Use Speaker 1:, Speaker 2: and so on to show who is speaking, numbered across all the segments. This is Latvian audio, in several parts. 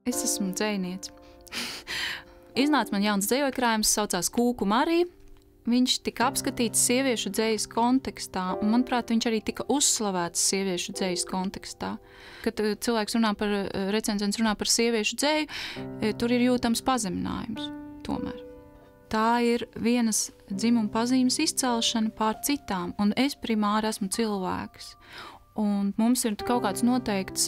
Speaker 1: Es esmu dzejniece. Iznāca man jauns dzejoļkrājums, saucās Kūku Marija. Viņš tika apskatīts sieviešu dzejas kontekstā, un, manuprāt, viņš arī tika uzslavēts sieviešu dzejas kontekstā. Kad cilvēks runā par, recenzents runā par sieviešu dzeju, tur ir jūtams pazeminājums tomēr. Tā ir vienas dzimuma pazīmes izcelšana pār citām, un es primāri esmu cilvēks. Un mums ir kaut kāds noteikts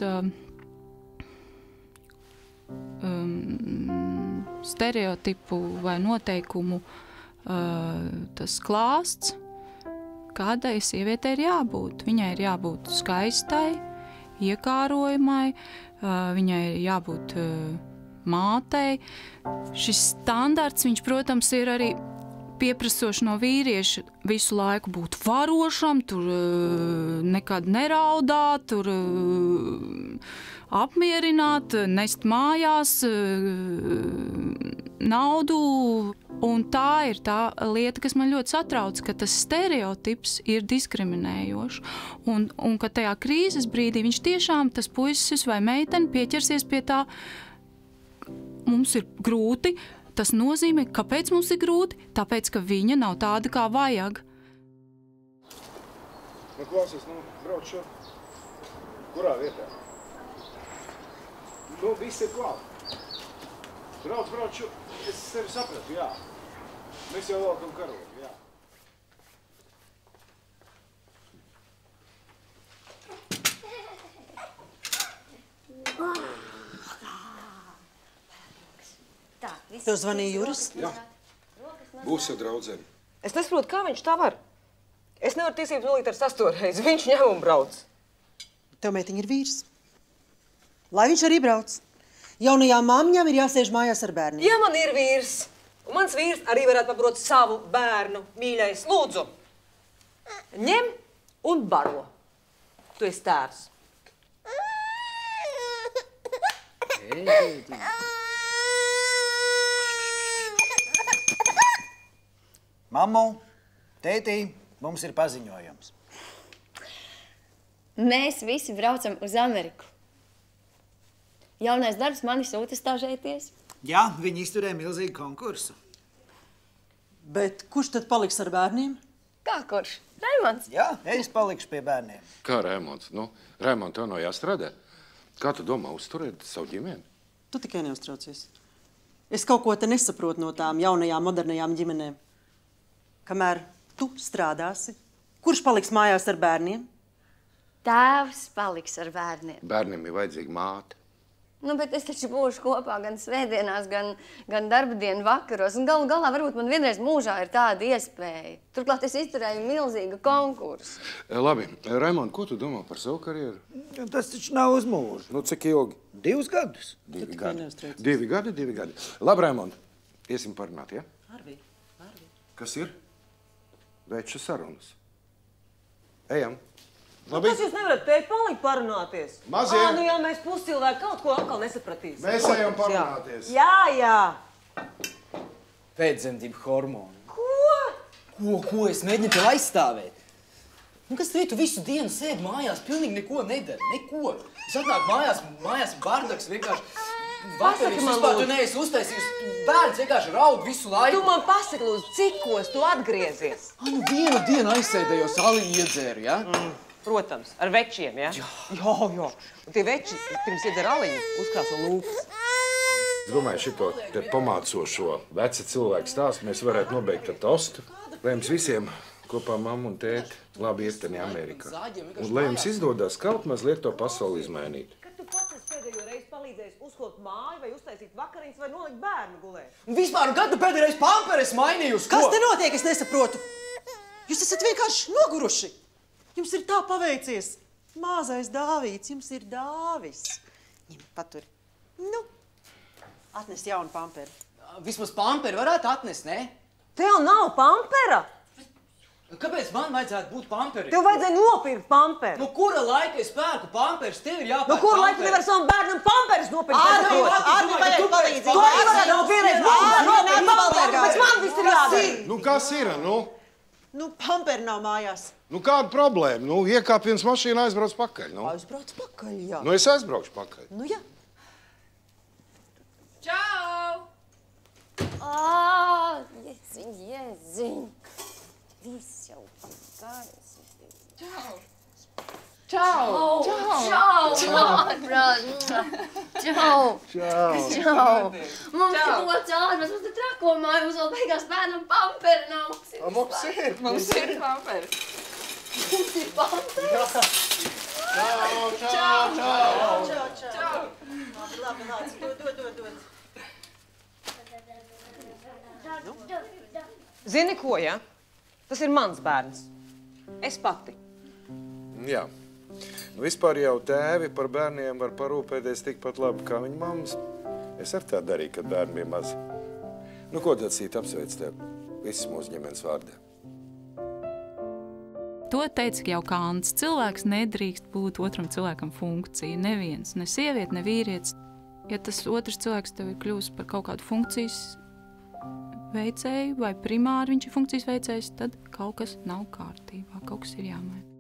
Speaker 1: stereotipu vai noteikumu tas klāsts, kādai sievietei ir jābūt. Viņai ir jābūt skaistai, iekārojamai, viņai ir jābūt mātei. Šis standarts, viņš, protams, ir arī pieprasoši no vīrieša visu laiku būt varošam, tur nekad neraudāt, tur apmierināt, nest mājās naudu. Un tā ir tā lieta, kas man ļoti satrauc, ka tas stereotips ir diskriminējošs. Un ka tajā krīzes brīdī viņš tiešām, tas puisis vai meitene, pieķersies pie tā, mums ir grūti. Tas nozīmē, kāpēc mums ir grūti? Tāpēc, ka viņa nav tāda, kā vajag.
Speaker 2: Nu, klausies, brauc šur. Kurā vietā? Nu, viss ir klāt. Brauc šur. Es tevi sapratu, jā. Mēs jau valkam karogu, jā.
Speaker 3: Tev zvanīja Juris?
Speaker 2: Jā. Būs jau draudzene.
Speaker 3: Es nesaprotu, kā viņš tā var. Es nevaru tiesības nolīt ar 8. reizi. Viņš ņem un brauc.
Speaker 4: Tev meitiņa ir vīrs. Lai viņš arī brauc. Jaunajām māmiņām ir jāsēž mājās ar bērniem.
Speaker 3: Ja man ir vīrs, un mans vīrs arī varētu pabrot savu bērnu, mīļais, lūdzu. Ņem un baro. Tu esi tēvs.
Speaker 5: Mammu, tētī, mums ir paziņojums.
Speaker 6: Mēs visi braucam uz Ameriku. Jaunais darbs mani sūta stažēties.
Speaker 5: Jā, viņi izturēja milzīgu konkursu.
Speaker 4: Bet kurš tad paliks ar bērniem?
Speaker 6: Kā kurš? Raimonds?
Speaker 5: Jā, es palikšu pie bērniem.
Speaker 2: Kā Raimonds? Nu, Raimond, tev nav jāstrādā. Kā tu domā uzturēt savu ģimeni?
Speaker 4: Tu tikai neuztraucies. Es kaut ko te nesaprotu no tām jaunajām, modernajām ģimenēm. Kamēr tu strādāsi, kurš paliks mājās ar bērniem?
Speaker 6: Tēvs paliks ar bērniem.
Speaker 2: Bērniem ir vajadzīga māte.
Speaker 6: Nu, bet es taču būšu kopā gan svētdienās, gan darba dienu vakaros. Un galu galā varbūt man vienreiz mūžā ir tāda iespēja. Turklāt es izturēju milzīgu konkursu.
Speaker 2: Labi, Raimond, ko tu domā par savu karjeru?
Speaker 5: Tas taču nav uz mūžu.
Speaker 2: Nu, cik ilgi?
Speaker 5: 2 gadus.
Speaker 2: 2 gadi. 2 gadi, 2 gadi. Labi, Raimond, iesim parunāt, ja?
Speaker 4: Arvī.
Speaker 2: Kas ir? Veču sarunas. Ejam.
Speaker 3: Labi. Kas jūs nevarat teikt palikt parunāties?
Speaker 2: Mazie.
Speaker 3: Nu jā, mēs puscilvēki kaut ko atkal nesapratīsim.
Speaker 2: Mēs ejam parunāties.
Speaker 3: Jā.
Speaker 7: Pēcdzemdību hormoni.
Speaker 3: Ko?
Speaker 7: Ko? Es mēģinu tev aizstāvēt. Nu, kas tev tu visu dienu sēdi mājās, pilnīgi neko nedara, neko. Es atnāku mājās bardaks vienkārši. Vakarīgs vispār tu neesi uztaisījis. Bērns vienkārši raud visu laiku.
Speaker 3: Tu man pasaki, lūdzu, cikos tu atgriezies?
Speaker 7: Nu, vienu dienu aizsēdējos, aliņu iedzēru, ja?
Speaker 3: Protams, ar večiem, ja? Jā. Un tie veči pirms iedzer aliņu, uzkrāso lūpas.
Speaker 2: Es domāju, šito te pamācošo veca cilvēku stāstu mēs varētu nobeigt ar tostu. Lai jums visiem kopā mamma un tēti labi iesteni Amerikā. Un lai jums izdodas kaut mazliet to pasauli izmainīt.
Speaker 3: Kad tu pats esi pēdējo reizi palīdzējis uzkopt māju vai uztaisīt vakariņas vai nolikt bērnu gulēt?
Speaker 7: Un vispār, kad tu pēdējais pamperes mainījusi, ko?
Speaker 4: Kas te notiek? Es nesaprotu. Jūs esat vienkārši noguruši. Jums ir tā paveicies. Mazais Dāvīds, jums ir Dāvis. Ņem, paturi. Nu, atnes jaunu pamperi.
Speaker 7: Vismaz pamperi varētu atnest, ne?
Speaker 3: Tev nav pampera?
Speaker 7: Kāpēc man vajadzētu būt pamperi?
Speaker 3: Tev vajadzēja nopirkt pamperu.
Speaker 7: Nu, kura laika es pērku pamperis? Tev ir jāpērk
Speaker 3: Nu, kura laika
Speaker 7: pamperi.
Speaker 3: nevar savam bērnam pamperis nopirkt?
Speaker 4: Arvi, vajag palīdzību.
Speaker 3: Tu arī varētu nav vienreiz nopirkt pamperu, pēc man viss ir jādara.
Speaker 2: Nu, kas ir, nu?
Speaker 4: Nu, pamperi nav mājās.
Speaker 2: Nu, kāda problēma? Nu, iekāp viens mašīna, aizbrauc pakaļ, nu.
Speaker 4: Aizbrauc pakaļ, jā.
Speaker 2: Nu, es aizbraukšu pakaļ.
Speaker 4: Nu, jā.
Speaker 6: Jēziņ. Viss jau gājis.
Speaker 8: Čau!
Speaker 6: Čau! Mums ir ko cēlēt, mēs te trako māju, mums vēl beigās bērnam pamperi nav.
Speaker 7: Mums ir
Speaker 8: pamperi.
Speaker 6: Mums ir pamperi.
Speaker 4: Čau! Labi, dod.
Speaker 3: Zini ko, ja? Tas ir mans bērns. Es pati.
Speaker 2: Jā. Vispār jau tēvi par bērniem var parūpēties tikpat labi kā viņa mammas. Es ar tā darīju, kad bērni bija mazi. Nu, ko tad cīt apsveic tev? Viss mūsu ģimenes vārdā.
Speaker 1: To teica jau Kants. Cilvēks nedrīkst būt otram cilvēkam funkcija. Neviens, ne sieviete, ne vīrietis. Ja tas otrs cilvēks tev ir kļūst par kaut kādu funkcijas veicēju vai primāri viņš ir funkcijas veicējs, tad kaut kas nav kārtībā, kaut kas ir jāmaina.